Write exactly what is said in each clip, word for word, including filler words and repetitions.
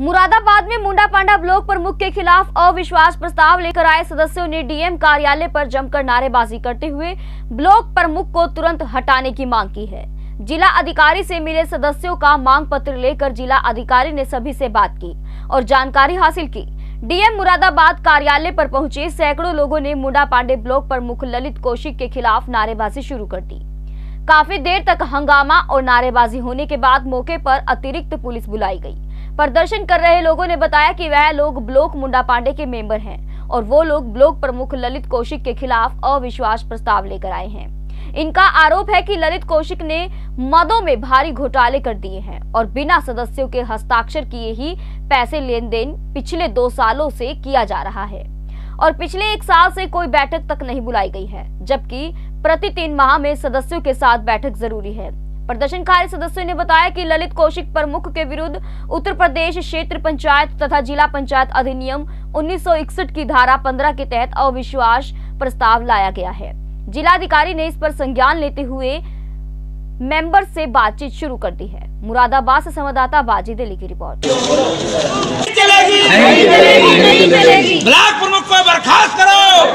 मुरादाबाद में मुंडा पांडा ब्लॉक प्रमुख के खिलाफ अविश्वास प्रस्ताव लेकर आए सदस्यों ने डीएम कार्यालय पर जमकर नारेबाजी करते हुए ब्लॉक प्रमुख को तुरंत हटाने की मांग की है। जिला अधिकारी से मिले सदस्यों का मांग पत्र लेकर जिला अधिकारी ने सभी से बात की और जानकारी हासिल की। डीएम मुरादाबाद कार्यालय पर पहुंचे सैकड़ों लोगों ने मुंडा पांडे ब्लॉक प्रमुख ललित कौशिक के खिलाफ नारेबाजी शुरू कर दी। काफी देर तक हंगामा और नारेबाजी होने के बाद मौके पर अतिरिक्त पुलिस बुलाई गई। प्रदर्शन कर रहे लोगों ने बताया कि वह लोग ब्लॉक मुंडा पांडे के मेंबर हैं और वो लोग ब्लॉक प्रमुख ललित कौशिक के खिलाफ अविश्वास प्रस्ताव लेकर आए हैं। इनका आरोप है कि ललित कौशिक ने मदों में भारी घोटाले कर दिए हैं और बिना सदस्यों के हस्ताक्षर किए ही पैसे लेन देन पिछले दो सालों से किया जा रहा है और पिछले एक साल से कोई बैठक तक नहीं बुलाई गई है, जबकि प्रति तीन माह में सदस्यों के साथ बैठक जरूरी है। प्रदर्शनकारी सदस्यों ने बताया कि ललित कौशिक प्रमुख के विरुद्ध उत्तर प्रदेश क्षेत्र पंचायत तथा जिला पंचायत अधिनियम उन्नीस सौ इकसठ की धारा पंद्रह के तहत अविश्वास प्रस्ताव लाया गया है। जिलाधिकारी ने इस पर संज्ञान लेते हुए मेंबर से बातचीत शुरू कर दी है। मुरादाबाद से संवाददाता बाजी दिल्ली की रिपोर्ट। चलेगी, नहीं चलेगी, नहीं चलेगी। ब्लॉक प्रमुख को बर्खास्त करो,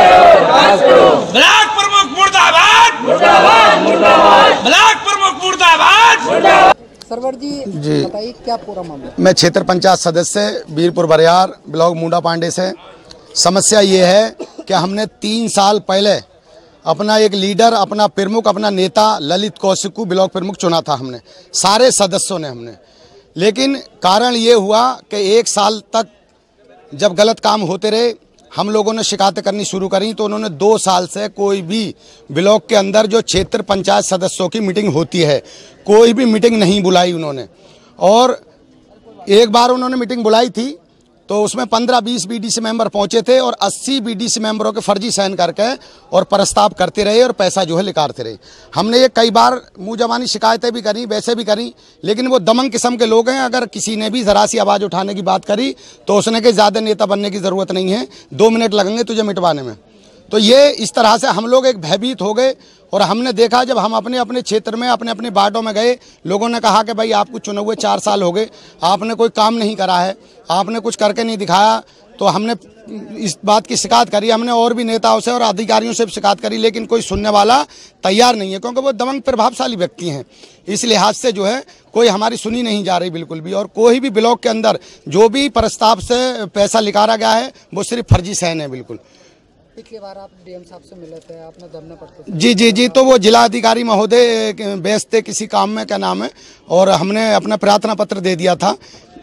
ब्लॉक प्रमुख मुर्दाबाद, मुर्दाबाद, मुर्दाबाद, ब्लॉक प्रमुख मुर्दाबाद। सरवर जी, जी बताइए क्या पूरा मामला। मैं क्षेत्र पंचायत सदस्य वीरपुर बरियार ब्लॉक मुंडा पांडे से। समस्या ये है कि हमने तीन साल पहले अपना एक लीडर, अपना प्रमुख, अपना नेता ललित कौशिक को ब्लॉक प्रमुख चुना था हमने, सारे सदस्यों ने हमने। लेकिन कारण ये हुआ कि एक साल तक जब गलत काम होते रहे, हम लोगों ने शिकायतें करनी शुरू करी, तो उन्होंने दो साल से कोई भी ब्लॉक के अंदर जो क्षेत्र पंचायत सदस्यों की मीटिंग होती है, कोई भी मीटिंग नहीं बुलाई उन्होंने। और एक बार उन्होंने मीटिंग बुलाई थी तो उसमें पंद्रह बीस बीडीसी मेंबर पहुंचे थे और अस्सी बीडीसी मेंबरों के फर्जी साइन करके और प्रस्ताव करते रहे और पैसा जो है निकालते रहे। हमने ये कई बार मुँह जबानी शिकायतें भी करी, वैसे भी करी, लेकिन वो दमंग किस्म के लोग हैं। अगर किसी ने भी ज़रा सी आवाज़ उठाने की बात करी तो उसने कि ज़्यादा नेता बनने की ज़रूरत नहीं है, दो मिनट लगेंगे तुझे मिटवाने में। तो ये इस तरह से हम लोग एक भयभीत हो गए और हमने देखा, जब हम अपने अपने क्षेत्र में अपने अपने वार्डों में गए, लोगों ने कहा कि भाई आपको चुने हुए चार साल हो गए, आपने कोई काम नहीं करा है, आपने कुछ करके नहीं दिखाया। तो हमने इस बात की शिकायत करी, हमने और भी नेताओं से और अधिकारियों से भी शिकायत करी, लेकिन कोई सुनने वाला तैयार नहीं है, क्योंकि वो दमंग प्रभावशाली व्यक्ति हैं। इस लिहाज से जो है कोई हमारी सुनी नहीं जा रही बिल्कुल भी। और कोई भी ब्लॉक के अंदर जो भी प्रस्ताव से पैसा निकाला गया है वो सिर्फ फर्जी साइन है बिल्कुल। पिछली बार आप डीएम साहब से मिले थे, आपने धरना पड़ते जी जी जी तो वो जिला अधिकारी महोदय व्यस्त थे किसी काम में, क्या नाम है, और हमने अपना प्रार्थना पत्र दे दिया था,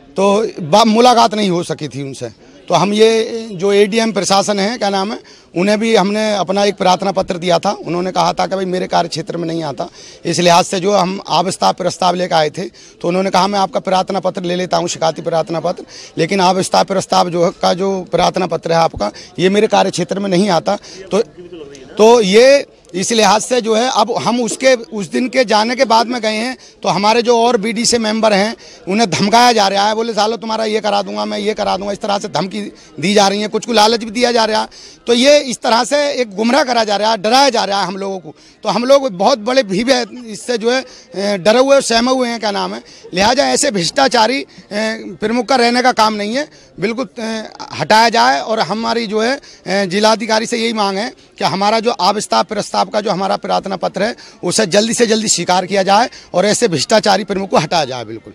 तो मुलाकात नहीं हो सकी थी उनसे। तो हम ये जो एडीएम प्रशासन है, क्या नाम है, उन्हें भी हमने अपना एक प्रार्थना पत्र दिया था। उन्होंने कहा था कि भाई मेरे कार्य क्षेत्र में नहीं आता, इस लिहाज से जो हम आविस्तार प्रस्ताव लेकर आए थे, तो उन्होंने कहा मैं आपका प्रार्थना पत्र ले लेता हूं, शिकायती प्रार्थना पत्र, लेकिन आविस्तार प्रस्ताव जो का जो प्रार्थना पत्र है आपका, ये मेरे कार्य क्षेत्र में नहीं आता। तो तो ये इस लिहाज से जो है अब हम उसके उस दिन के जाने के बाद में गए हैं, तो हमारे जो और बीडीसी मेंबर हैं उन्हें धमकाया जा रहा है, बोले सालो तुम्हारा ये करा दूंगा, मैं ये करा दूंगा, इस तरह से धमकी दी जा रही है, कुछ को लालच भी दिया जा रहा है। तो ये इस तरह से एक गुमराह करा जा रहा है, डराया जा रहा है हम लोगों को। तो हम लोग बहुत बड़े भीव है इससे, जो है डरे हुए सहमे हुए हैं, क्या नाम है। लिहाजा ऐसे भ्रष्टाचारी प्रमुख का रहने का काम नहीं है, बिल्कुल हटाया जाए। और हमारी जो है जिलाधिकारी से यही मांग है कि हमारा जो आविस्तार प्रस्ताव का जो हमारा प्रार्थना पत्र है उसे जल्दी से जल्दी स्वीकार किया जाए और ऐसे भ्रष्टाचारी प्रमुख को हटाया जाए बिल्कुल।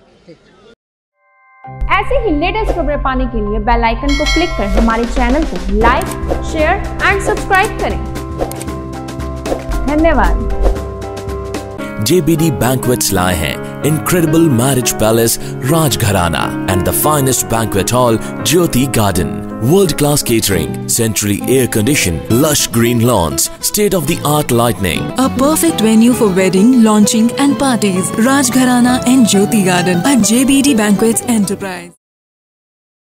ऐसे ही लेटेस्ट खबरें पाने के लिए बेल आइकन को क्लिक कर हमारे चैनल को लाइक, शेयर एंड सब्सक्राइब करें। धन्यवाद। J B D Banquets लाए हैं incredible marriage palace Rajgharana and the finest banquet hall Jyoti Garden. World-class catering, centrally air-conditioned, lush green lawns, state-of-the-art lighting. A perfect venue for wedding, launching and parties. Rajgharana and Jyoti Garden at J B D Banquets Enterprise.